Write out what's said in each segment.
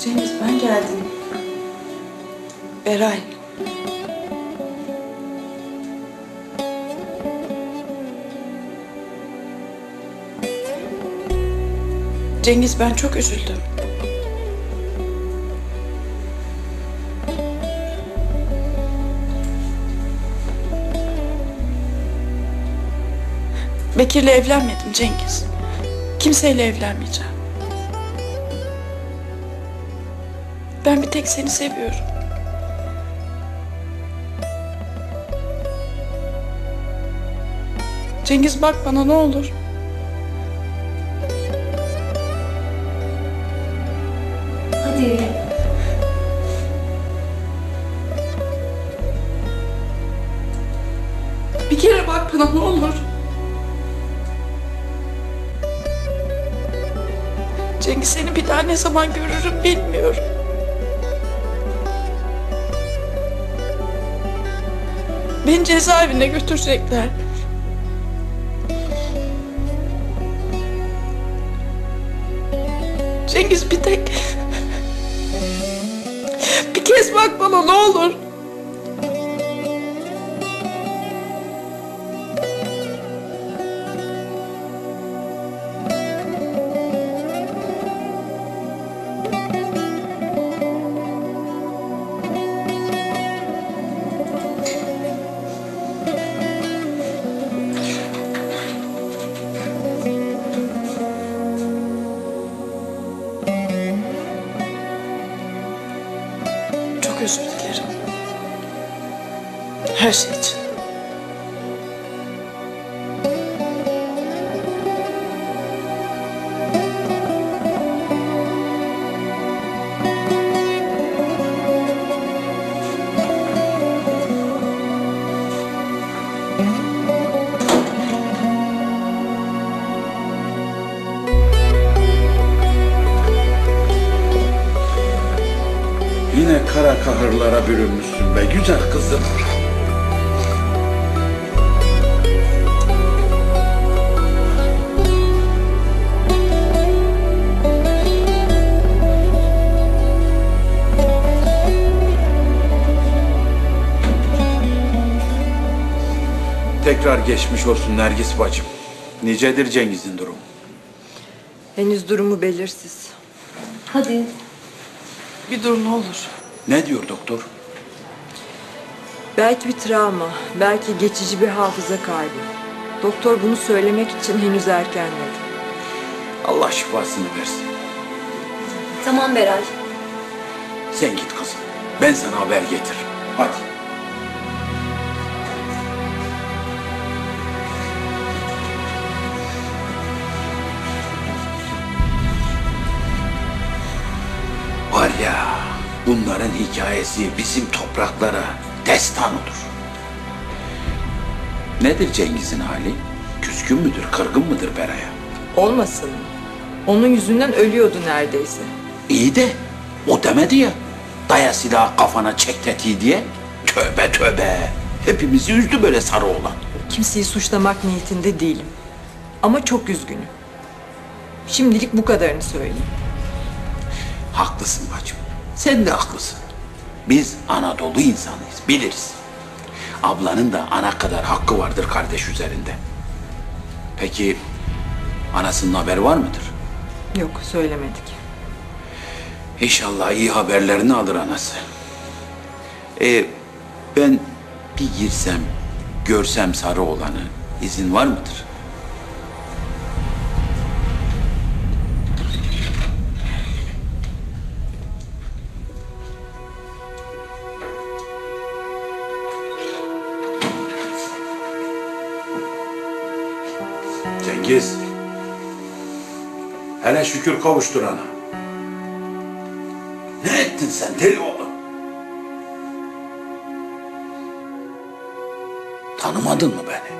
Cengiz, ben geldim. Beray. Cengiz, ben çok üzüldüm. Bekir'le evlenmedim Cengiz. Kimseyle evlenmeyeceğim. Ben bir tek seni seviyorum. Cengiz, bak bana ne olur. Hadi. Bir kere bak bana ne olur. Cengiz, seni bir daha ne zaman görürüm bilmiyorum. Beni cezaevine götürecekler. Cengiz, bir tek... Bir kez bak bana ne olur. Çok özür dilerim. Her şey için. Yine kara kahırlara bürünmüşsün be güzel kızım. Tekrar geçmiş olsun Nergis bacım. Nicedir Cengiz'in durumu? Henüz durumu belirsiz. Hadi. Bir dur ne olur. Ne diyor doktor? Belki bir travma, belki geçici bir hafıza kaybı. Doktor bunu söylemek için henüz erken dedi. Allah şifasını versin. Tamam Beray. Sen git kızım. Ben sana haber getiririm. Hadi. Var ya, bunların hikayesi bizim topraklara destan olur. Nedir Cengiz'in hali? Küskün müdür, kırgın mıdır Beray'a? Olmasın mı? Onun yüzünden ölüyordu neredeyse. İyi de o demedi ya. Daya silahı kafana çek tetiği diye. Tövbe tövbe. Hepimizi üzdü böyle sarı oğlan. Kimseyi suçlamak niyetinde değilim. Ama çok üzgünüm. Şimdilik bu kadarını söyleyeyim. Haklısın bacım. Sen de haklısın. Biz Anadolu insanıyız, biliriz. Ablanın da ana kadar hakkı vardır kardeş üzerinde. Peki anasının haberi var mıdır? Yok, söylemedik. İnşallah iyi haberlerini alır anası. Ben bir girsem, görsem sarı oğlanı, izin var mıdır? Cengiz, hele şükür kavuşturana. Ne ettin sen deli oğlum? Tanımadın mı beni?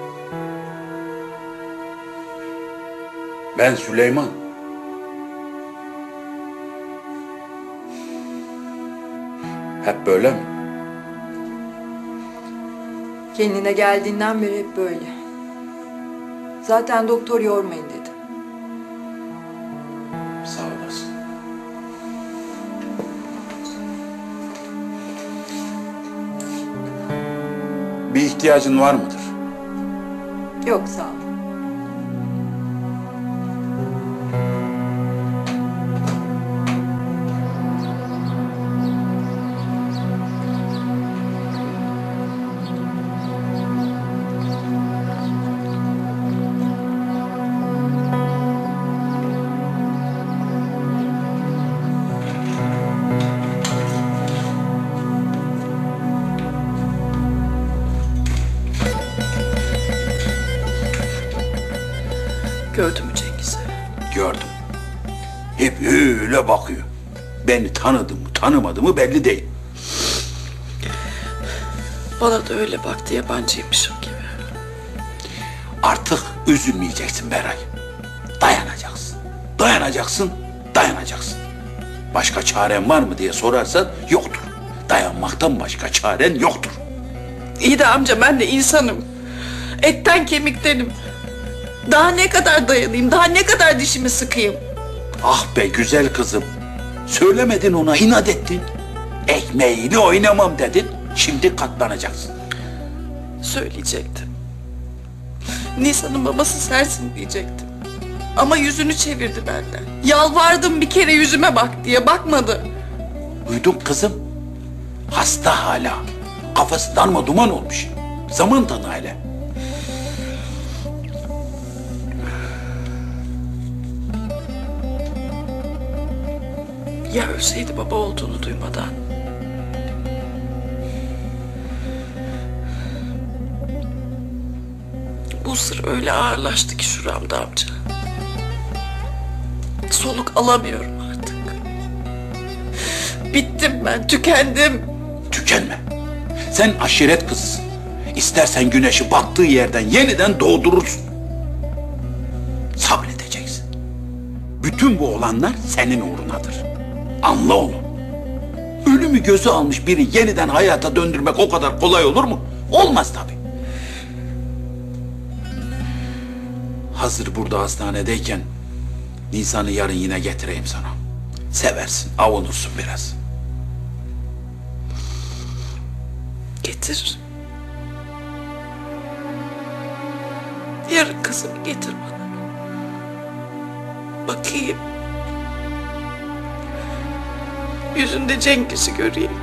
Ben Süleyman. Hep böyle mi? Kendine geldiğinden beri hep böyle. Zaten doktor yormayın dedi. Sağ olasın. ihtiyacın var mıdır? Yok sağ ol. Gördün mü Cengiz'i? Gördüm. Hep öyle bakıyor. Beni tanıdı mı tanımadı mı belli değil. Bana da öyle baktı, yabancıymışım gibi. Artık üzülmeyeceksin Beray. Dayanacaksın. Dayanacaksın, dayanacaksın. Başka çaren var mı diye sorarsan yoktur. Dayanmaktan başka çaren yoktur. İyi de amca, ben de insanım. Etten kemiktenim. Daha ne kadar dayanayım, daha ne kadar dişimi sıkayım? Ah be güzel kızım. Söylemedin ona, inat ettin. Ekmeğiyle oynamam dedin. Şimdi katlanacaksın. Söyleyecektim. Nisan'ın babası sensin diyecektim. Ama yüzünü çevirdi benden. Yalvardım bir kere yüzüme bak diye, bakmadı. Duydun kızım. Hasta hala. Kafası darma duman olmuş. Zaman tanı hele. Ya ölseydi baba olduğunu duymadan? Bu sır öyle ağırlaştı ki şuramda amca. Soluk alamıyorum artık. Bittim ben, tükendim. Tükenme. Sen aşiret kızısın. İstersen güneşi battığı yerden yeniden doğdurursun. Sabredeceksin. Bütün bu olanlar senin uğrunadır. Anla onu. Ölümü göze almış biri yeniden hayata döndürmek o kadar kolay olur mu? Olmaz tabii. Hazır burada hastanedeyken Nisan'ı yarın yine getireyim sana. Seversin, avunursun biraz. Getir. Yarın kızımı getir bana. Bakayım. Yüzünde Cengiz'i göreyim.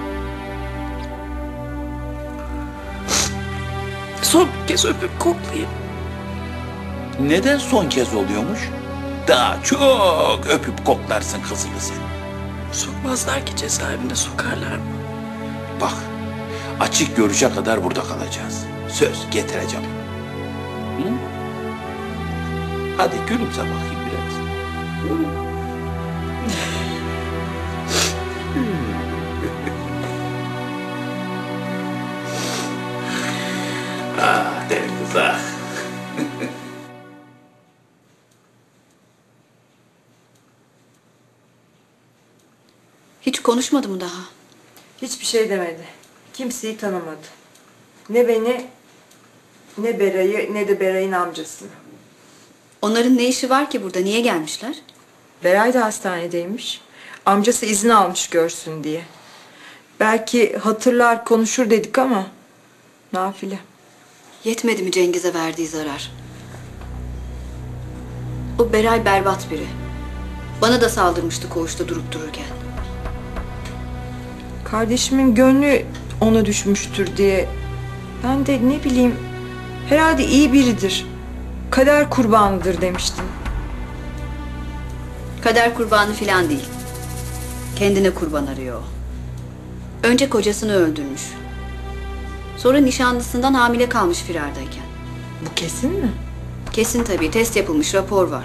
Son bir kez öpüp koklayayım. Neden son kez oluyormuş? Daha çok öpüp koklarsın kızını sen. Sokmazlar ki, cezaevine sokarlar mı? Bak, açık görüşe kadar burada kalacağız. Söz getireceğim. Hı? Hadi gülümse bakayım biraz. Ah deli kız ah. Hiç konuşmadı mı daha? Hiçbir şey demedi. Kimseyi tanımadı. Ne beni, ne Beray'ı, ne de Beray'ın amcasını. Onların ne işi var ki burada? Niye gelmişler? Beray da hastanedeymiş. Amcası izin almış görsün diye. Belki hatırlar, konuşur dedik ama nafile. Yetmedi mi Cengiz'e verdiği zarar? O Beray berbat biri. Bana da saldırmıştı koğuşta durup dururken. Kardeşimin gönlü ona düşmüştür diye. Ben de ne bileyim, herhalde iyi biridir. Kader kurbanıdır demiştim. Kader kurbanı filan değil. Kendine kurban arıyor o. Önce kocasını öldürmüş. Sonra nişanlısından hamile kalmış firardayken. Bu kesin mi? Kesin tabii, test yapılmış, rapor var.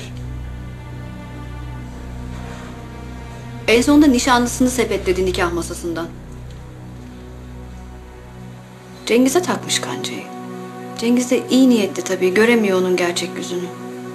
En sonunda nişanlısını sepetledi nikah masasından. Cengiz'e takmış kancayı. Cengiz de iyi niyetli tabii, göremiyor onun gerçek yüzünü.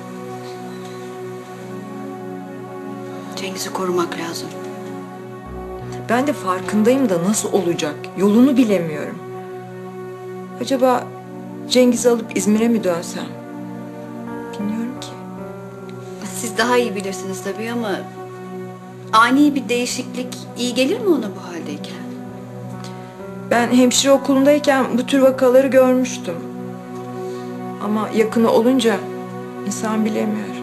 Cengiz'i korumak lazım. Ben de farkındayım da nasıl olacak? Yolunu bilemiyorum. Acaba Cengiz'i alıp İzmir'e mi dönsem? Bilmiyorum ki. Siz daha iyi bilirsiniz tabii ama... ani bir değişiklik iyi gelir mi ona bu haldeyken? Ben hemşire okulundayken bu tür vakaları görmüştüm. Ama yakını olunca insan bilemiyor.